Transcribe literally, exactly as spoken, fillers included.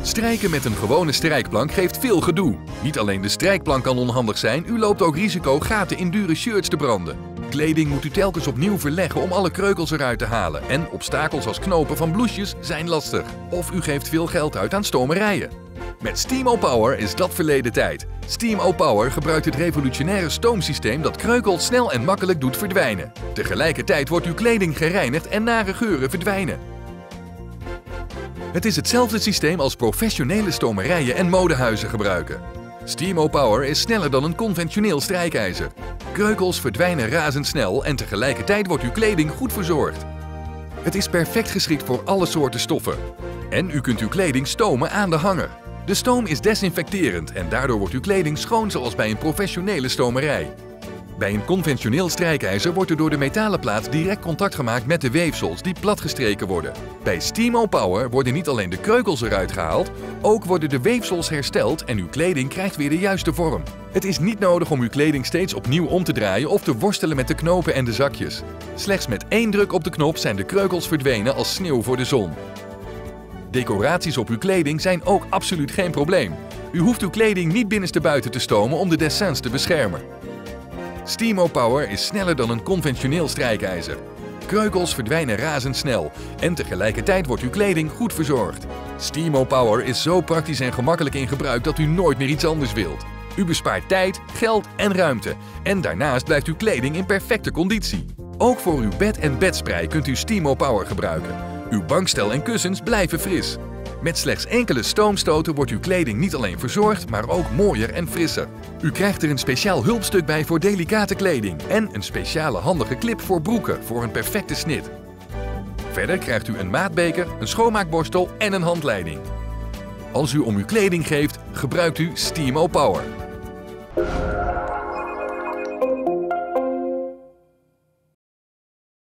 Strijken met een gewone strijkplank geeft veel gedoe. Niet alleen de strijkplank kan onhandig zijn, u loopt ook risico gaten in dure shirts te branden. Kleding moet u telkens opnieuw verleggen om alle kreukels eruit te halen. En obstakels als knopen van blouses zijn lastig. Of u geeft veel geld uit aan stomerijen. Met Steam O-Power is dat verleden tijd. Steam O-Power gebruikt het revolutionaire stoomsysteem dat kreukels snel en makkelijk doet verdwijnen. Tegelijkertijd wordt uw kleding gereinigd en nare geuren verdwijnen. Het is hetzelfde systeem als professionele stomerijen en modehuizen gebruiken. Steam O-Power is sneller dan een conventioneel strijkijzer. Kreukels verdwijnen razendsnel en tegelijkertijd wordt uw kleding goed verzorgd. Het is perfect geschikt voor alle soorten stoffen. En u kunt uw kleding stomen aan de hanger. De stoom is desinfecterend en daardoor wordt uw kleding schoon zoals bij een professionele stomerij. Bij een conventioneel strijkijzer wordt er door de metalen plaat direct contact gemaakt met de weefsels die platgestreken worden. Bij Steam O-Power worden niet alleen de kreukels eruit gehaald, ook worden de weefsels hersteld en uw kleding krijgt weer de juiste vorm. Het is niet nodig om uw kleding steeds opnieuw om te draaien of te worstelen met de knopen en de zakjes. Slechts met één druk op de knop zijn de kreukels verdwenen als sneeuw voor de zon. Decoraties op uw kleding zijn ook absoluut geen probleem. U hoeft uw kleding niet binnenstebuiten te stomen om de dessins te beschermen. Steam O-Power is sneller dan een conventioneel strijkijzer. Kreukels verdwijnen razendsnel en tegelijkertijd wordt uw kleding goed verzorgd. Steam O-Power is zo praktisch en gemakkelijk in gebruik dat u nooit meer iets anders wilt. U bespaart tijd, geld en ruimte en daarnaast blijft uw kleding in perfecte conditie. Ook voor uw bed en bedsprei kunt u Steam O-Power gebruiken. Uw bankstel en kussens blijven fris. Met slechts enkele stoomstoten wordt uw kleding niet alleen verzorgd, maar ook mooier en frisser. U krijgt er een speciaal hulpstuk bij voor delicate kleding en een speciale handige clip voor broeken voor een perfecte snit. Verder krijgt u een maatbeker, een schoonmaakborstel en een handleiding. Als u om uw kleding geeft, gebruikt u Steam O-Power.